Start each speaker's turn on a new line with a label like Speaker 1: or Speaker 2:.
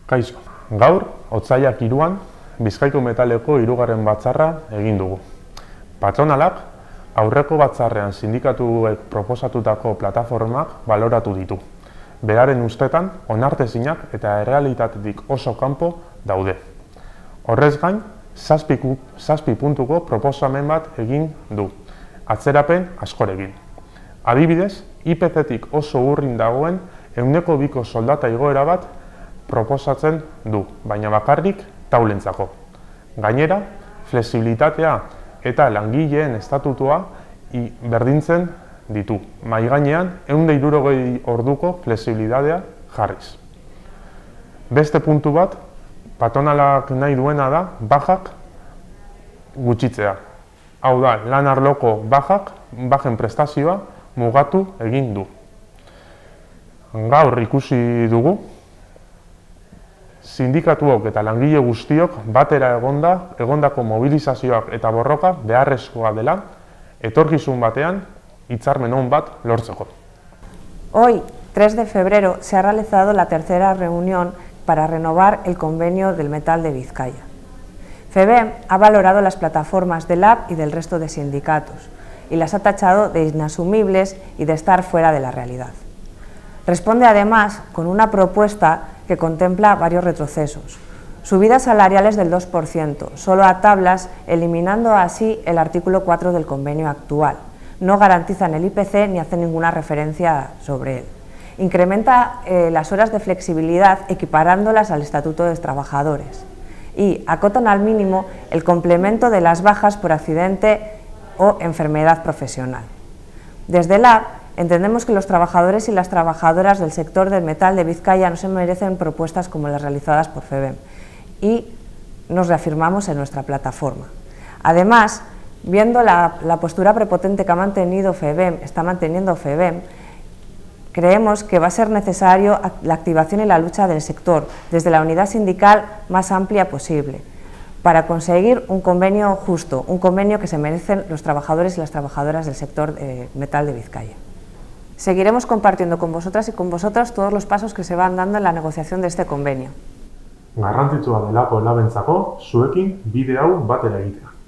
Speaker 1: Kaixo, gaur, otsailak 3an, Bizkaiko Metaleko 3. batzarra egin dugu. Patronalak, aurreko batzarrean sindikatuek proposatutako plataformak baloratu ditu. Beraren ustetan, onartezinak eta errealitatetik oso kanpo daude. Horrez gain, 7 puntuko proposamen bat egin du, atzerapen askorekin. Adibidez, IPC-tik oso urrin dagoen 2% soldata igoera bat proposatzen du, baina bakarrik taulentzako. Gainera, flexibilitatea eta langileen estatutua berdintzen ditu. Mahai gainean, 160 orduko flexibilitatea jarriz. Beste puntu bat, patronalak nahi duena da bajak gutxitzea. Hau da, lan arloko bajen prestazioa mugatu egin du. Gaur ikusi dugu, sindikatuok eta langile guztiok batera egondako mobilizazioak eta borroka beharrezkoa dela, etorkizun batean hitzarmen on bat lortzeko.
Speaker 2: Hoy, 3 de febrero, se ha realizado la tercera reunión para renovar el convenio del metal de Vizcaya. FEBEM ha valorado las plataformas del LAB y del resto de sindicatos y las ha tachado de inasumibles y de estar fuera de la realidad. Responde además con una propuesta que contempla varios retrocesos. Subidas salariales del 2%, solo a tablas, eliminando así el artículo 4 del convenio actual. No garantizan el IPC ni hacen ninguna referencia sobre él. Incrementa las horas de flexibilidad equiparándolas al Estatuto de Trabajadores. Y acotan al mínimo el complemento de las bajas por accidente o enfermedad profesional. Desde LAB entendemos que los trabajadores y las trabajadoras del sector del metal de Vizcaya no se merecen propuestas como las realizadas por FEBEM y nos reafirmamos en nuestra plataforma. Además, viendo la postura prepotente que está manteniendo FEBEM, creemos que va a ser necesario la activación y la lucha del sector desde la unidad sindical más amplia posible para conseguir un convenio justo, un convenio que se merecen los trabajadores y las trabajadoras del sector metal de Vizcaya. Seguiremos compartiendo con vosotras y con vosotros todos los pasos que se van dando en la negociación de este convenio.
Speaker 1: Garrantzitsua delako labentzako, zuekin bide hau batera egitea.